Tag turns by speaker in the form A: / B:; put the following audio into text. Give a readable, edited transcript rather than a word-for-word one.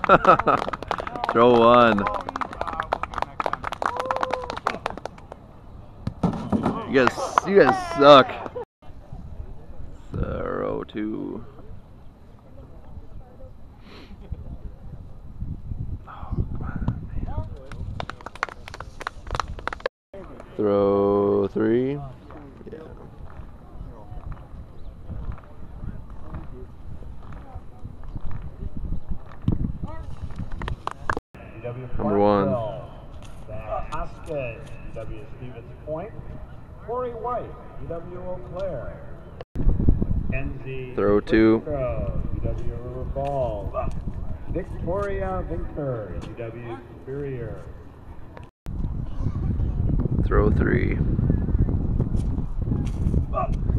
A: Throw one. You guys suck. Throw two. Throw three. Yeah. Number one.
B: Haskett, UW Stevens Point. Corey White, UW Eau Claire. Kenzie.
A: Throw two.
B: UW River Falls. Victoria Vinker, UW Superior.
A: Throw three.